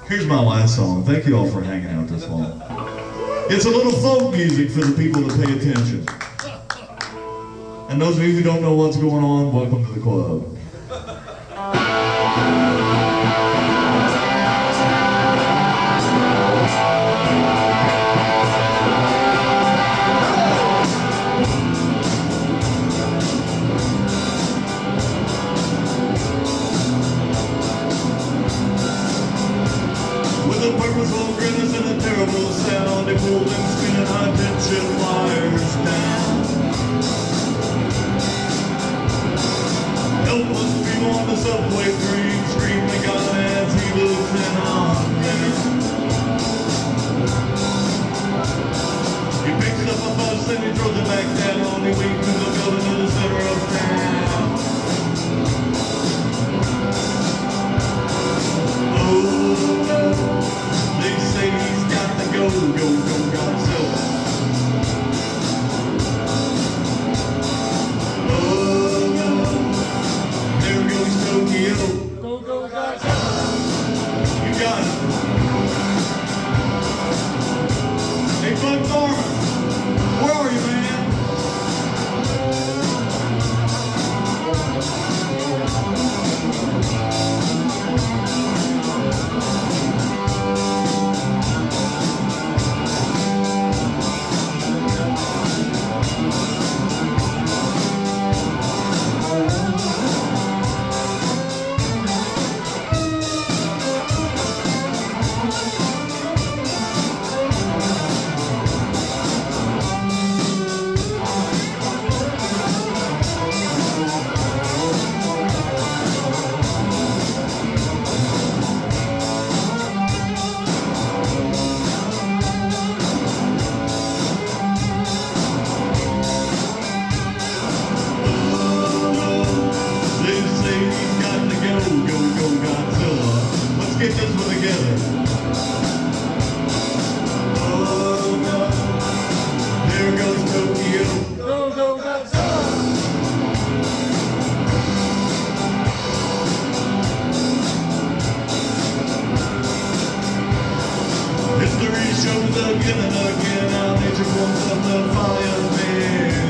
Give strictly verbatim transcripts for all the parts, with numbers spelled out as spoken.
Here's my last song. Thank you all for hanging out this long. It's a little folk music for the people that pay attention. And those of you who don't know what's going on, welcome to the club. With a purposeful grimace and a terrible sound, they pulled and spinning high tension wires down. Helpless people on the subway train screaming God as he looks in on them. He picks up a bus and he throws it back down. He waits to the building in the center of town. Oh, they say he's got to go, go, go, Godzilla. Oh, no, there goes Tokyo. Go, go, Godzilla. You got it. Hey, Bud Norman, where are you, man? Get this one together. Oh no, there goes Tokyo. Go, go, Godzilla. History shows again and again how nature warms up the fire man.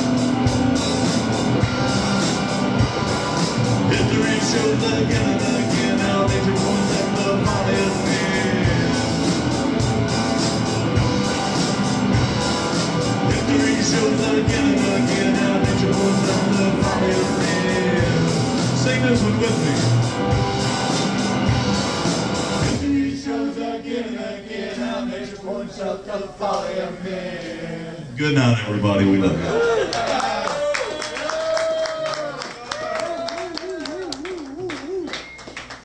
History shows again and again how nature warms up the fire man. History shows again and again how nature warms up the fire man. Sing this one with me. History shows again and again how nature warms up the fire man. Good night, everybody. We love you.